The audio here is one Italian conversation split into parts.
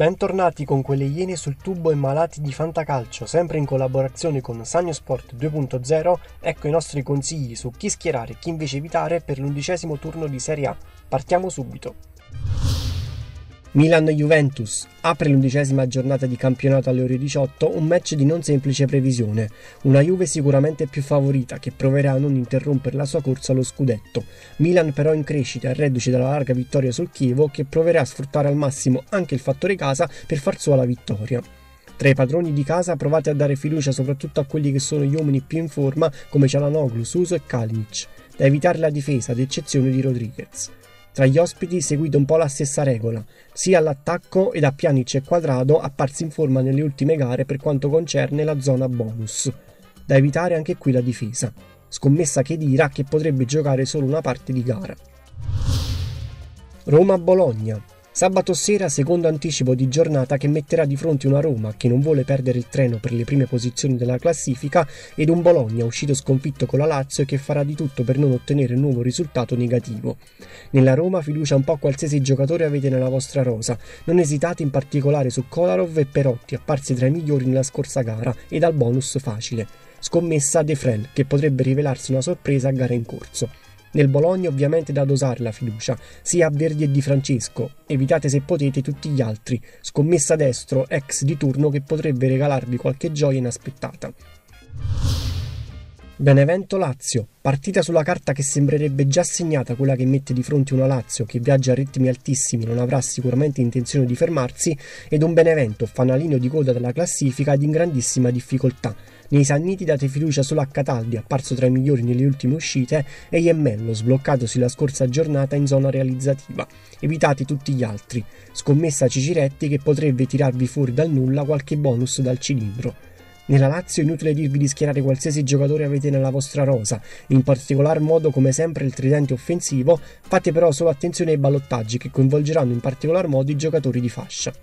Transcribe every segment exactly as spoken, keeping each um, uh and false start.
Bentornati con quelle Iene sul tubo e malati di fantacalcio, sempre in collaborazione con Sagnosport due punto zero, ecco i nostri consigli su chi schierare e chi invece evitare per l'undicesimo turno di Serie A. Partiamo subito. Milan-Juventus. Apre l'undicesima giornata di campionato alle ore diciotto, un match di non semplice previsione. Una Juve sicuramente più favorita, che proverà a non interrompere la sua corsa allo scudetto. Milan però in crescita e reduce dalla larga vittoria sul Chievo, che proverà a sfruttare al massimo anche il fattore casa per far sua la vittoria. Tra i padroni di casa provate a dare fiducia soprattutto a quelli che sono gli uomini più in forma come Çalhanoğlu, Suso e Kalinic. Da evitare la difesa, ad eccezione di Rodriguez. Tra gli ospiti seguite un po' la stessa regola, sia all'attacco ed a Pjanic e Cuadrado apparsi in forma nelle ultime gare per quanto concerne la zona bonus. Da evitare anche qui la difesa. Scommessa che dirà che potrebbe giocare solo una parte di gara. Roma-Bologna. Sabato sera secondo anticipo di giornata che metterà di fronte una Roma che non vuole perdere il treno per le prime posizioni della classifica ed un Bologna uscito sconfitto con la Lazio che farà di tutto per non ottenere un nuovo risultato negativo. Nella Roma fiducia un po' a qualsiasi giocatore avete nella vostra rosa, non esitate in particolare su Kolarov e Perotti apparsi tra i migliori nella scorsa gara e dal bonus facile. Scommessa De Frel che potrebbe rivelarsi una sorpresa a gara in corso. Nel Bologna ovviamente da dosare la fiducia, sia a Verdi e Di Francesco, evitate se potete tutti gli altri, scommessa destro, ex di turno che potrebbe regalarvi qualche gioia inaspettata. Benevento-Lazio, partita sulla carta che sembrerebbe già segnata, quella che mette di fronte una Lazio che viaggia a ritmi altissimi, non avrà sicuramente intenzione di fermarsi, ed un Benevento fanalino di coda della classifica ed in grandissima difficoltà. Nei Sanniti date fiducia solo a Cataldi, apparso tra i migliori nelle ultime uscite, e Iemmello, sbloccatosi la scorsa giornata in zona realizzativa. Evitate tutti gli altri. Scommessa Ciciretti che potrebbe tirarvi fuori dal nulla qualche bonus dal cilindro. Nella Lazio è inutile dirvi di schierare qualsiasi giocatore avete nella vostra rosa, in particolar modo come sempre il tridente offensivo, fate però solo attenzione ai ballottaggi che coinvolgeranno in particolar modo i giocatori di fascia.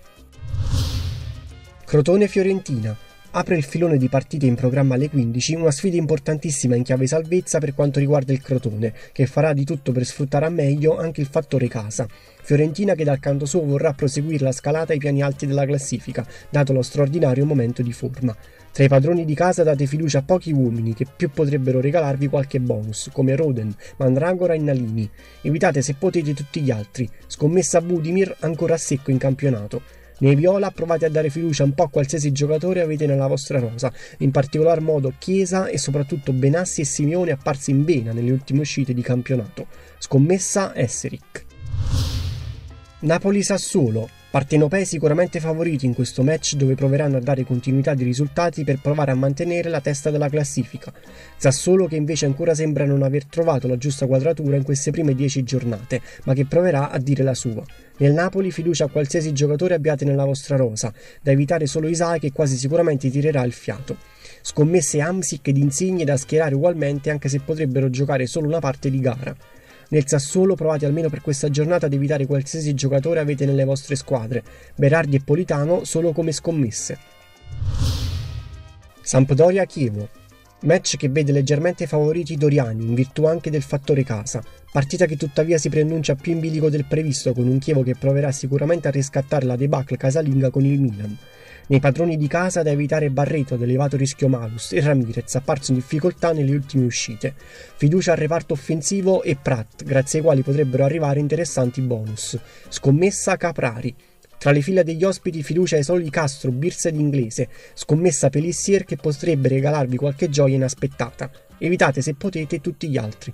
Crotone-Fiorentina. Apre il filone di partite in programma alle quindici, una sfida importantissima in chiave salvezza per quanto riguarda il Crotone, che farà di tutto per sfruttare a meglio anche il fattore casa. Fiorentina che dal canto suo vorrà proseguire la scalata ai piani alti della classifica, dato lo straordinario momento di forma. Tra i padroni di casa date fiducia a pochi uomini che più potrebbero regalarvi qualche bonus, come Roden, Mandragora e Nalini. Evitate se potete tutti gli altri. Scommessa Budimir ancora a secco in campionato. Nei viola provate a dare fiducia un po' a qualsiasi giocatore avete nella vostra rosa, in particolar modo Chiesa e soprattutto Benassi e Simeone apparsi in vena nelle ultime uscite di campionato. Scommessa Esseric. Napoli-Sassuolo. Partenopei sicuramente favoriti in questo match dove proveranno a dare continuità di risultati per provare a mantenere la testa della classifica. Sassuolo che invece ancora sembra non aver trovato la giusta quadratura in queste prime dieci giornate, ma che proverà a dire la sua. Nel Napoli fiducia a qualsiasi giocatore abbiate nella vostra rosa, da evitare solo Isai che quasi sicuramente tirerà il fiato. Scommesse Hamsik ed Insigne da schierare ugualmente anche se potrebbero giocare solo una parte di gara. Nel Sassuolo provate almeno per questa giornata ad evitare qualsiasi giocatore avete nelle vostre squadre, Berardi e Politano solo come scommesse. Sampdoria-Chievo. Match che vede leggermente favoriti i doriani, in virtù anche del fattore casa. Partita che tuttavia si preannuncia più in bilico del previsto, con un Chievo che proverà sicuramente a riscattare la debacle casalinga con il Milan. Nei padroni di casa da evitare Barreto ad elevato rischio malus e Ramirez apparso in difficoltà nelle ultime uscite. Fiducia al reparto offensivo e Pratt, grazie ai quali potrebbero arrivare interessanti bonus. Scommessa Caprari. Tra le fila degli ospiti fiducia ai soli Castro, Birsa ed Inglese. Scommessa Pelissier che potrebbe regalarvi qualche gioia inaspettata. Evitate se potete tutti gli altri.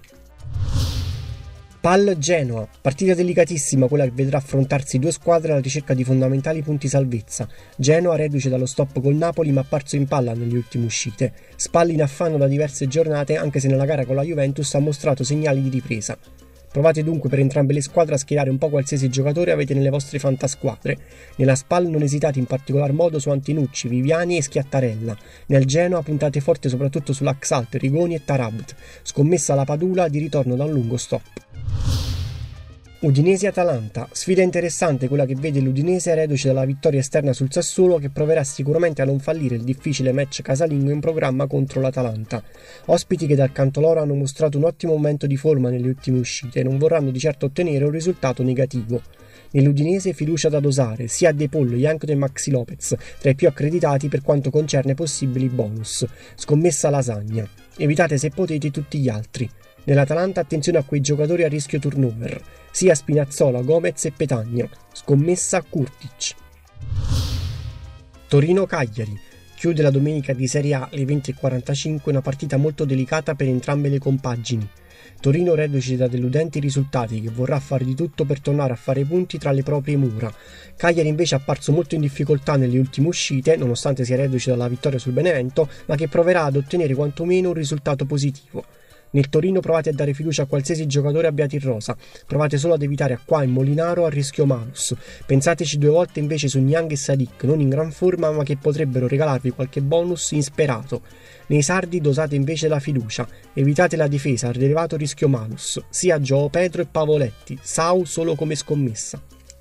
Pal-Genoa, partita delicatissima quella che vedrà affrontarsi due squadre alla ricerca di fondamentali punti salvezza. Genoa reduce dallo stop col Napoli ma apparso in palla nelle ultime uscite. Spalli in affanno da diverse giornate anche se nella gara con la Juventus ha mostrato segnali di ripresa. Provate dunque per entrambe le squadre a schierare un po' qualsiasi giocatore avete nelle vostre fantasquadre. Nella Spal non esitate in particolar modo su Antinucci, Viviani e Schiattarella. Nel Genoa puntate forte soprattutto sull'Axalt, Rigoni e Tarabt. Scommessa alla Padula di ritorno da un lungo stop. Udinese-Atalanta, sfida interessante quella che vede l'Udinese reduce dalla vittoria esterna sul Sassuolo, che proverà sicuramente a non fallire il difficile match casalingo in programma contro l'Atalanta. Ospiti che dal canto loro hanno mostrato un ottimo momento di forma nelle ultime uscite e non vorranno di certo ottenere un risultato negativo. Nell'Udinese fiducia da dosare sia a De Paul, Jankto e Maxi Lopez, tra i più accreditati per quanto concerne possibili bonus. Scommessa lasagna. Evitate se potete tutti gli altri. Nell'Atalanta attenzione a quei giocatori a rischio turnover, sia Spinazzola, Gomez e Petagna. Scommessa Kurtic. Torino-Cagliari. Chiude la domenica di Serie A alle venti e quarantacinque una partita molto delicata per entrambe le compagini. Torino reduce da deludenti risultati che vorrà fare di tutto per tornare a fare punti tra le proprie mura. Cagliari invece è apparso molto in difficoltà nelle ultime uscite, nonostante sia reduce dalla vittoria sul Benevento, ma che proverà ad ottenere quantomeno un risultato positivo. Nel Torino provate a dare fiducia a qualsiasi giocatore abbiate in rosa, provate solo ad evitare Acqua e Molinaro a rischio malus. Pensateci due volte invece su Niang e Sadik, non in gran forma ma che potrebbero regalarvi qualche bonus insperato. Nei sardi dosate invece la fiducia, evitate la difesa al rilevato rischio malus, sia João Pedro e Pavoletti, Sau solo come scommessa.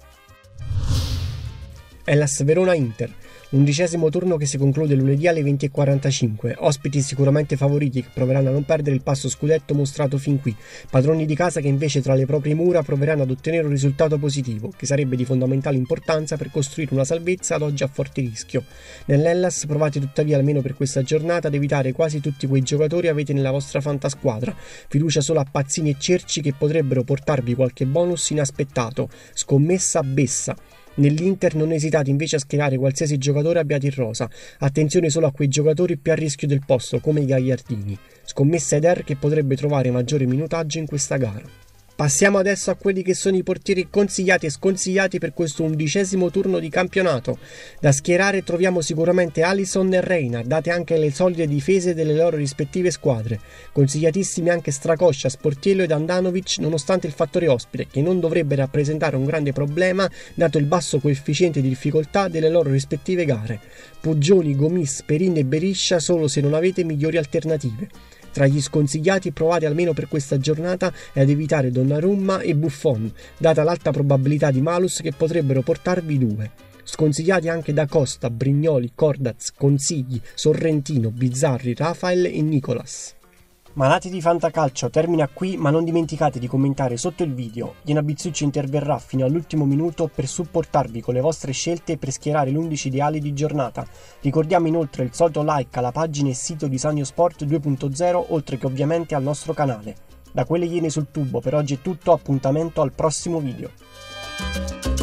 Hellas Verona-Inter. Undicesimo turno che si conclude lunedì alle venti e quarantacinque, ospiti sicuramente favoriti che proveranno a non perdere il passo scudetto mostrato fin qui, padroni di casa che invece tra le proprie mura proveranno ad ottenere un risultato positivo, che sarebbe di fondamentale importanza per costruire una salvezza ad oggi a forte rischio. Nell'Hellas provate tuttavia almeno per questa giornata ad evitare quasi tutti quei giocatori avete nella vostra fantasquadra, fiducia solo a Pazzini e Cerci che potrebbero portarvi qualche bonus inaspettato, scommessa Bessa. Nell'Inter non esitate invece a schierare qualsiasi giocatore abbiate in rosa, attenzione solo a quei giocatori più a rischio del posto come i Gagliardini, scommessa Eder che potrebbe trovare maggiore minutaggio in questa gara. Passiamo adesso a quelli che sono i portieri consigliati e sconsigliati per questo undicesimo turno di campionato. Da schierare troviamo sicuramente Alisson e Reina, date anche le solide difese delle loro rispettive squadre. Consigliatissimi anche Strakoscia, Sportiello ed Andanovic, nonostante il fattore ospite, che non dovrebbe rappresentare un grande problema dato il basso coefficiente di difficoltà delle loro rispettive gare. Poggioni, Gomis, Perin e Beriscia solo se non avete migliori alternative. Tra gli sconsigliati provate almeno per questa giornata ad evitare Donnarumma e Buffon, data l'alta probabilità di malus che potrebbero portarvi due. Sconsigliati anche da Costa, Brignoli, Cordaz, Consigli, Sorrentino, Bizzarri, Rafael e Nicolas. Malati di Fantacalcio termina qui, ma non dimenticate di commentare sotto il video. Iena Bizzucci interverrà fino all'ultimo minuto per supportarvi con le vostre scelte per schierare l'undici ideale di giornata. Ricordiamo inoltre il solito like alla pagina e sito di Saniosport due punto zero, oltre che ovviamente al nostro canale. Da quelle Iene sul tubo per oggi è tutto, appuntamento al prossimo video.